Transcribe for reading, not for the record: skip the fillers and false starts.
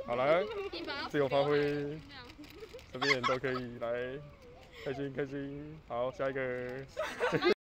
好来，自由发挥，这边人都可以来，开心开心。好，下一个。